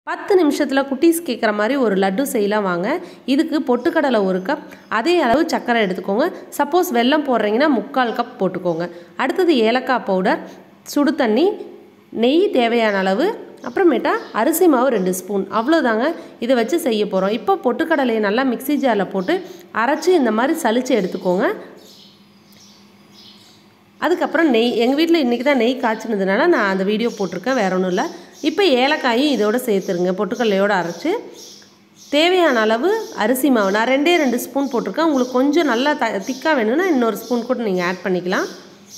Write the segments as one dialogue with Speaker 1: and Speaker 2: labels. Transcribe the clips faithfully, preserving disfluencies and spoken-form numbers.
Speaker 1: பத்து நிமிஷத்தில் குட்டீஸ் கேட்குற மாதிரி ஒரு லட்டு செய்யலாம் வாங்க. இதுக்கு பொட்டுக்கடலை ஒரு கப், அதே அளவு சர்க்கரை எடுத்துக்கோங்க. சப்போஸ் வெல்லம் போடுறீங்கன்னா முக்கால் கப் போட்டுக்கோங்க. அடுத்தது ஏலக்காய் பவுடர், சுடு தண்ணி, நெய் தேவையான அளவு, அப்புறமேட்டா அரிசி மாவு ரெண்டு ஸ்பூன், அவ்வளோதாங்க. இதை வச்சு செய்ய போகிறோம். இப்போ பொட்டுக்கடலையை நல்லா மிக்சி ஜாரில் போட்டு அரைச்சி இந்த மாதிரி சலிச்சு எடுத்துக்கோங்க. அதுக்கப்புறம் நெய், எங்கள் வீட்டில் இன்றைக்கி தான் நெய் காய்ச்சினதுனால நான் அந்த வீடியோ போட்டிருக்கேன், வேற ஒன்றும் இல்லை. இப்போ ஏலக்காயும் இதோடு சேர்த்துருங்க. பொட்டுக்கடலையோடு அரைச்சி தேவையான அளவு அரிசி மாவு, நான் ரெண்டே ரெண்டு ஸ்பூன் போட்டிருக்கேன். உங்களுக்கு கொஞ்சம் நல்லா த திக்காக வேணும்னா இன்னொரு ஸ்பூன் கூட நீங்கள் ஆட் பண்ணிக்கலாம்.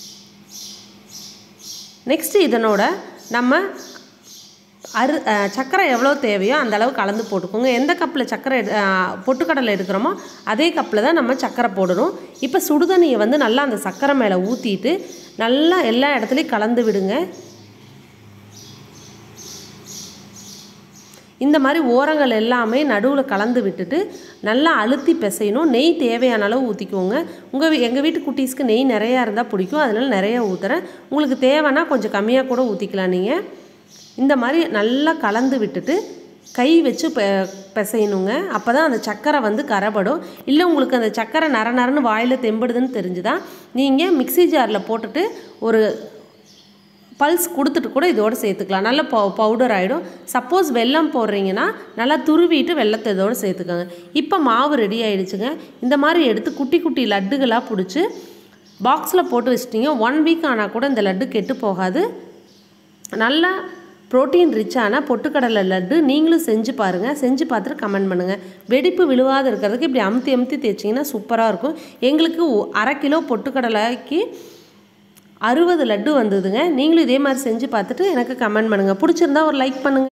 Speaker 1: நெக்ஸ்ட்டு இதனோட நம்ம அரு சர்க்கரை எவ்வளோ தேவையோ அந்த அளவு கலந்து போட்டுக்கோங்க. எந்த கப்பில் சர்க்கரை பொட்டுக்கடலை எடுக்கிறோமோ அதே கப்பில் தான் நம்ம சர்க்கரை போடணும். இப்போ சுடுதண்ணியை வந்து நல்லா அந்த சர்க்கரை மேலே ஊற்றிட்டு நல்லா எல்லா இடத்துலையும் கலந்து விடுங்க. இந்த மாதிரி ஓரங்கள் எல்லாமே நடுவில் கலந்து விட்டுட்டு நல்லா அழுத்தி பிசையணும். நெய் தேவையான அளவு ஊற்றிக்கோங்க. உங்கள் எங்கள் வீட்டு குட்டீஸ்க்கு நெய் நிறையா இருந்தால் பிடிக்கும், அதனால் நிறையா ஊற்றுறேன். உங்களுக்கு தேவைன்னா கொஞ்சம் கம்மியாக கூட ஊற்றிக்கலாம். நீங்கள் இந்த மாதிரி நல்லா கலந்து விட்டுட்டு கை வச்சு பெ பிசையணுங்க. அப்போ தான் அந்த சர்க்கரை வந்து கரைபடும். இல்லை உங்களுக்கு அந்த சர்க்கரை நர நரன்னு வாயில் தெம்படுதுன்னு தெரிஞ்சுதான் நீங்கள் மிக்சி ஜாரில் போட்டுட்டு ஒரு பல்ஸ் கொடுத்துட்டு கூட இதோடு சேர்த்துக்கலாம். நல்லா பவு பவுடர் ஆகிடும். சப்போஸ் வெல்லம் போடுறீங்கன்னா நல்லா துருவிட்டு வெல்லத்தை இதோடு சேர்த்துக்கோங்க. இப்போ மாவு ரெடி ஆகிடுச்சுங்க. இந்த மாதிரி எடுத்து குட்டி குட்டி லட்டுகளாக பிடிச்சி பாக்ஸில் போட்டு வச்சிட்டிங்க. ஒன் வீக் ஆனால் கூட இந்த லட்டு கெட்டு போகாது. நல்லா ப்ரோட்டீன் ரிச்சான பொட்டுக்கடலை லட்டு நீங்களும் செஞ்சு பாருங்கள். செஞ்சு பார்த்துட்டு கமெண்ட் பண்ணுங்கள். வெடிப்பு விழுவாத இருக்கிறதுக்கு இப்படி அமுத்தி அமுத்தி தேய்ச்சிங்கன்னா சூப்பராக இருக்கும். எங்களுக்கு அரை கிலோ பொட்டுக்கடலைக்கு அறுபது லட்டு வந்ததுங்க. நீங்களும் இதே மாதிரி செஞ்சு பார்த்துட்டு எனக்கு கமெண்ட் பண்ணுங்கள். பிடிச்சிருந்தா ஒரு லைக் பண்ணுங்கள்.